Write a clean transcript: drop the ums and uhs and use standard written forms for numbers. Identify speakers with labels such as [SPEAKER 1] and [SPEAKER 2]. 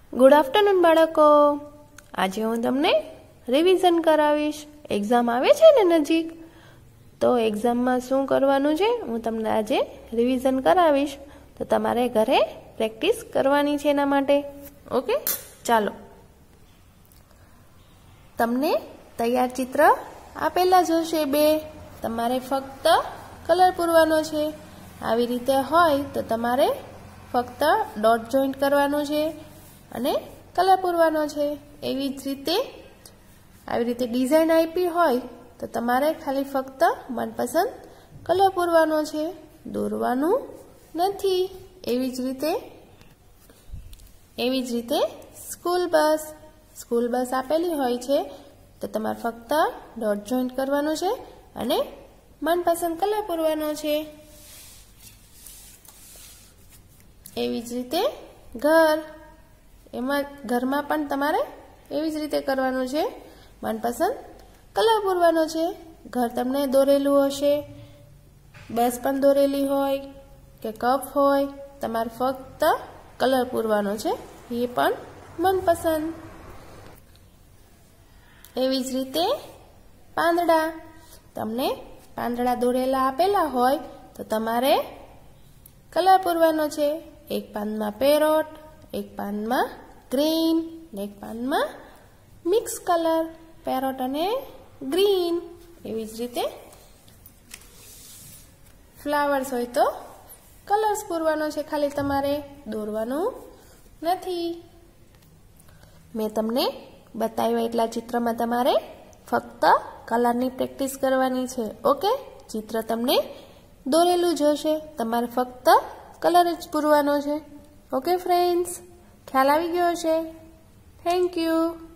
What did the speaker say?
[SPEAKER 1] Good afternoon બાળકો, આજે હું તમને રિવિઝન કરાવીશ. એક્ઝામ આવે છે ને નજીક, તો એક્ઝામમાં શું કરવાનું છે હું તમને આજે રિવિઝન કરાવીશ. તો તમારે ઘરે પ્રેક્ટિસ કરવાની છે એના માટે. ઓકે, ચાલો. તમને તૈયાર ચિત્ર આપેલા જ હશે બે, તમારે ફક્ત કલર પૂરવાનો છે. આવી રીતે હોય તો તમારે ફક્ત ડોટ જોઈન્ટ કરવાનું છે અને કલર પૂરવાનો છે. એવી જ રીતે આવી રીતે ડિઝાઇન આપી હોય તો તમારે ખાલી ફક્ત મનપસંદ કલર પૂરવાનો છે, દોરવાનું નથી. એવી જ રીતે સ્કૂલ બસ આપેલી હોય છે તો તમારે ફક્ત ડોટ જોઈન્ટ કરવાનું છે અને મનપસંદ કલર પૂરવાનો છે. એવી જ રીતે ઘરમાં પણ તમારે એવી જ રીતે કરવાનું છે, મનપસંદ કલર પૂરવાનો છે. ઘર તમને દોરેલું હશે, બસ પણ દોરેલી હોય કે કપ હોય, તમારે ફક્ત કલર પૂરવાનો છે, એ પણ મનપસંદ. એવી જ રીતે પાંદડા, તમને પાંદડા દોરેલા આપેલા હોય તો તમારે કલર પૂરવાનો છે. એક પાનમાં પેરોટ, એક પાનમાં ગ્રીન, એક પાનમાં મિક્સ કલર, પેરોટ અને ગ્રીન. એવી જ રીતે ફ્લાવર્સ હોય તો કલર્સ પૂરવાનો છે, ખાલી તમારે દોરવાનું નથી. મેં તમને બતાવ્યા એટલા ચિત્રમાં તમારે ફક્ત કલરની પ્રેક્ટિસ કરવાની છે. ઓકે, ચિત્ર તમને દોરેલું જ હશે, તમારે ફક્ત કલર જ પૂરવાનો છે. ઓકે ફ્રેન્ડ્સ, ખ્યાલ આવી ગયો હશે. Thank you.